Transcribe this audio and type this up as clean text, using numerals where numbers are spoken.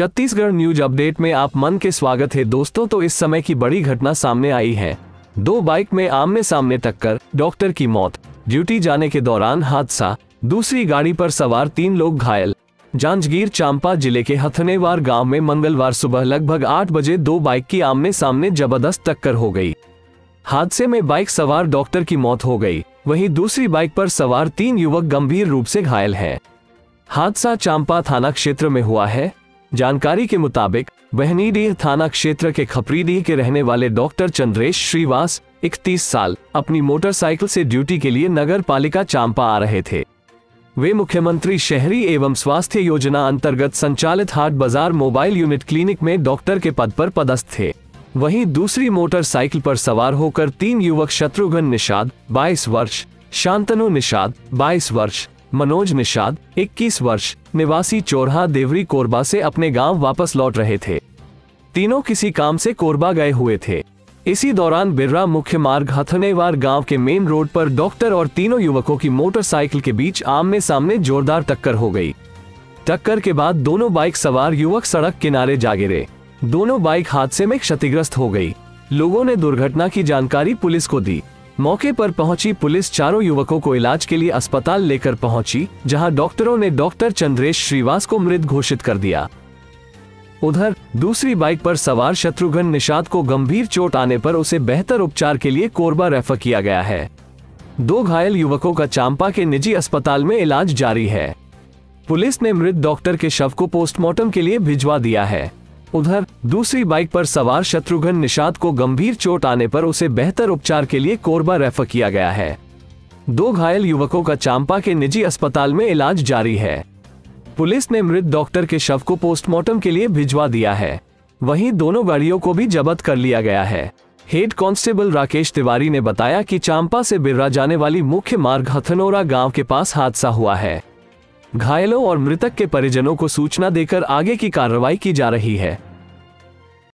Chhattisgarh news update में आप मन के स्वागत है दोस्तों। तो इस समय की बड़ी घटना सामने आई है। दो बाइक में आमने सामने टक्कर, डॉक्टर की मौत। ड्यूटी जाने के दौरान हादसा, दूसरी गाड़ी पर सवार 3 लोग घायल। जांजगीर चांपा जिले के हथनेवार गांव में मंगलवार सुबह लगभग 8 बजे 2 बाइक की आमने सामने जबरदस्त टक्कर हो गई। हादसे में बाइक सवार डॉक्टर की मौत हो गई, वहीं दूसरी बाइक पर सवार 3 युवक गंभीर रूप से घायल हैं। हादसा चांपा थाना क्षेत्र में हुआ है। जानकारी के मुताबिक बहनीडीह थाना क्षेत्र के खपरीडीह के रहने वाले डॉक्टर चंद्रेश श्रीवास 31 साल अपनी मोटरसाइकिल से ड्यूटी के लिए नगर पालिका चांपा आ रहे थे। वे मुख्यमंत्री शहरी एवं स्वास्थ्य योजना अंतर्गत संचालित हाट बाजार मोबाइल यूनिट क्लिनिक में डॉक्टर के पद पर पदस्थ थे। वहीं दूसरी मोटरसाइकिल पर सवार होकर 3 युवक शत्रुघ्न निषाद 22 वर्ष, शांतनु निषाद 22 वर्ष, मनोज निषाद 21 वर्ष निवासी चोरहा देवरी कोरबा से अपने गांव वापस लौट रहे थे। तीनों किसी काम से कोरबा गए हुए थे। इसी दौरान बिर्रा मुख्य मार्ग हथनेवार गांव के मेन रोड पर डॉक्टर और तीनों युवकों की मोटरसाइकिल के बीच आमने सामने जोरदार टक्कर हो गई। टक्कर के बाद दोनों बाइक सवार युवक सड़क किनारे जा गिरे। दोनों बाइक हादसे में क्षतिग्रस्त हो गई। लोगों ने दुर्घटना की जानकारी पुलिस को दी। मौके पर पहुंची पुलिस चारों युवकों को इलाज के लिए अस्पताल लेकर पहुंची, जहां डॉक्टरों ने डॉक्टर चंद्रेश श्रीवास को मृत घोषित कर दिया। उधर दूसरी बाइक पर सवार शत्रुघ्न निषाद को गंभीर चोट आने पर उसे बेहतर उपचार के लिए कोरबा रेफर किया गया है। 2 घायल युवकों का चांपा के निजी अस्पताल में इलाज जारी है। पुलिस ने मृत डॉक्टर के शव को पोस्टमार्टम के लिए भिजवा दिया है। उधर दूसरी बाइक पर सवार शत्रुघ्न निषाद को गंभीर चोट आने पर उसे बेहतर उपचार के लिए कोरबा रेफर किया गया है। 2 घायल युवकों का चांपा के निजी अस्पताल में इलाज जारी है। पुलिस ने मृत डॉक्टर के शव को पोस्टमार्टम के लिए भिजवा दिया है। वहीं दोनों गाड़ियों को भी जब्त कर लिया गया है। हेड कांस्टेबल राकेश तिवारी ने बताया कि चांपा से बिर्रा जाने वाली मुख्य मार्ग हथनोरा गांव के पास हादसा हुआ है। घायलों और मृतक के परिजनों को सूचना देकर आगे की कार्रवाई की जा रही है।